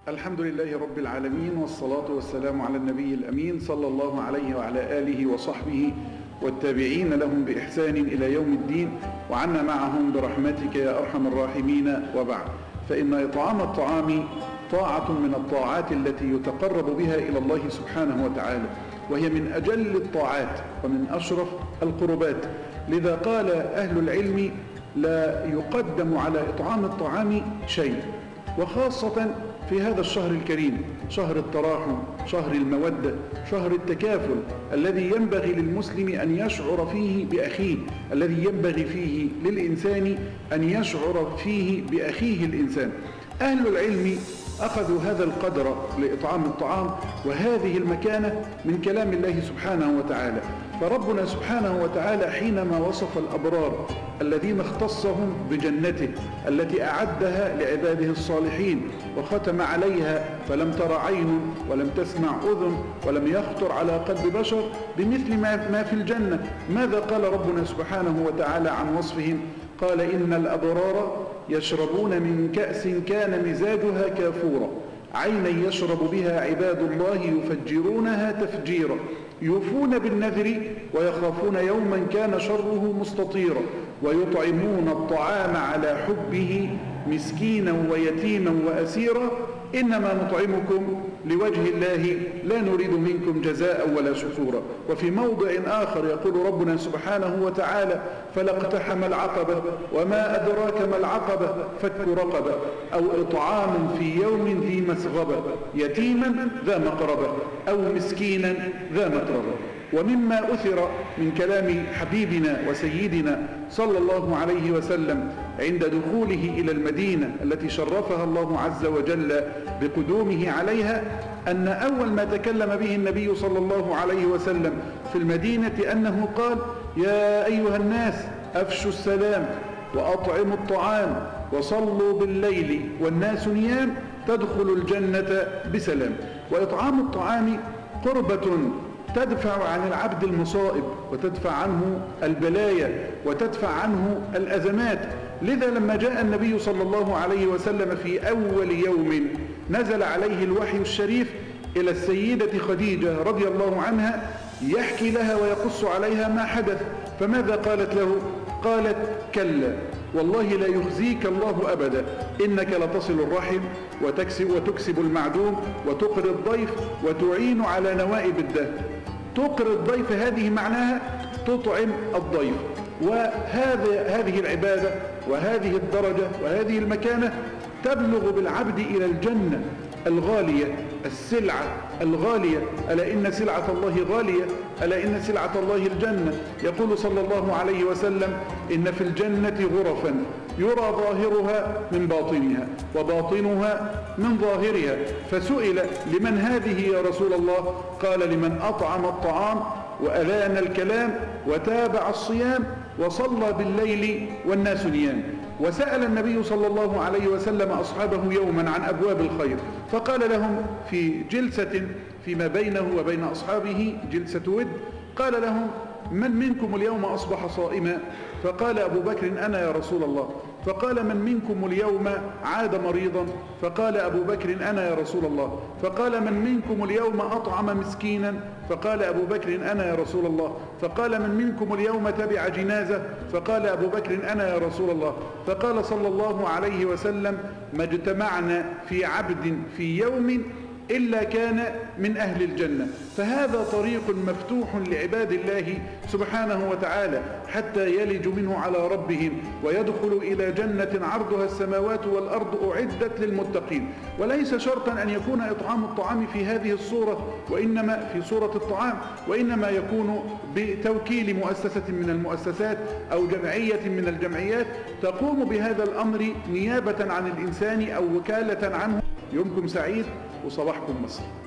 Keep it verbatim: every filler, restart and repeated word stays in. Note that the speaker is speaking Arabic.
الحمد لله رب العالمين، والصلاة والسلام على النبي الأمين صلى الله عليه وعلى آله وصحبه والتابعين لهم بإحسان إلى يوم الدين، وعنا معهم برحمتك يا أرحم الراحمين. وبعد، فإن إطعام الطعام طاعة من الطاعات التي يتقرب بها إلى الله سبحانه وتعالى، وهي من أجل الطاعات ومن أشرف القربات. لذا قال أهل العلم: لا يقدم على إطعام الطعام شيء، وخاصة في هذا الشهر الكريم، شهر التراحم، شهر المودة، شهر التكافل، الذي ينبغي للمسلم أن يشعر فيه بأخيه، الذي ينبغي فيه للإنسان أن يشعر فيه بأخيه الإنسان. أهل العلم أخذوا هذا القدر لإطعام الطعام وهذه المكانة من كلام الله سبحانه وتعالى. فربنا سبحانه وتعالى حينما وصف الأبرار الذين اختصهم بجنته التي أعدها لعباده الصالحين وختم عليها فلم تر عين ولم تسمع أذن ولم يخطر على قلب بشر بمثل ما في الجنة، ماذا قال ربنا سبحانه وتعالى عن وصفهم؟ قال: إن الأبرار يشربون من كأس كان مزاجها كافورا عينا يشرب بها عباد الله يفجرونها تفجيرا يوفون بالنذر ويخافون يوما كان شره مستطيرا ويطعمون الطعام على حبه مسكينا ويتيما وأسيرا إنما نطعمكم لوجه الله لا نريد منكم جزاء ولا شكورا. وفي موضع آخر يقول ربنا سبحانه وتعالى: فلا اقتحم العقبة وما أدراك ما العقبة فك رقبة أو إطعام في يوم ذي مسغبة يتيما ذا مقربة أو مسكينا ذا متربة. ومما أثر من كلام حبيبنا وسيدنا صلى الله عليه وسلم عند دخوله إلى المدينة التي شرفها الله عز وجل بقدومه عليها، أن أول ما تكلم به النبي صلى الله عليه وسلم في المدينة أنه قال: يا أيها الناس أفشوا السلام وأطعموا الطعام وصلوا بالليل والناس نيام تدخلوا الجنة بسلام. وإطعام الطعام قربة تدفع عن العبد المصائب وتدفع عنه البلايا وتدفع عنه الأزمات. لذا لما جاء النبي صلى الله عليه وسلم في أول يوم نزل عليه الوحي الشريف إلى السيدة خديجة رضي الله عنها يحكي لها ويقص عليها ما حدث، فماذا قالت له؟ قالت: كلا والله لا يخزيك الله أبدا، إنك لتصل الرحم وتكسب, وتكسب المعدوم وتقري الضيف وتعين على نوائب الدهر. تقري الضيف هذه معناها تطعم الضيف. وهذا هذه العبادة وهذه الدرجة وهذه المكانة تبلغ بالعبد إلى الجنة الغالية، السلعة الغالية. ألا إن سلعة الله غالية، ألا إن سلعة الله الجنة. يقول صلى الله عليه وسلم: إن في الجنة غرفا يرى ظاهرها من باطنها وباطنها من ظاهرها. فسئل: لمن هذه يا رسول الله؟ قال: لمن أطعم الطعام وألان الكلام وتابع الصيام وصلى بالليل والناس نيام. وسأل النبي صلى الله عليه وسلم أصحابه يوما عن أبواب الخير، فقال لهم في جلسة فيما بينه وبين أصحابه جلسة ود، قال لهم: من منكم اليوم أصبح صائما؟ فقال أبو بكر: أنا يا رسول الله. فقال: من منكم اليوم عاد مريضا؟ فقال أبو بكر: أنا يا رسول الله. فقال: من منكم اليوم أطعم مسكينا؟ فقال أبو بكر: أنا يا رسول الله. فقال: من منكم اليوم تبع جنازة؟ فقال أبو بكر: أنا يا رسول الله. فقال صلى الله عليه وسلم: ما اجتمعنا في عبد في يوم إلا كان من أهل الجنة. فهذا طريق مفتوح لعباد الله سبحانه وتعالى حتى يلجوا منه على ربهم ويدخلوا إلى جنة عرضها السماوات والأرض أعدت للمتقين. وليس شرطا أن يكون إطعام الطعام في هذه الصورة وإنما في صورة الطعام، وإنما يكون بتوكيل مؤسسة من المؤسسات أو جمعية من الجمعيات تقوم بهذا الأمر نيابة عن الإنسان أو وكالة عنه. يومكم سعيد وصباحكم مصر.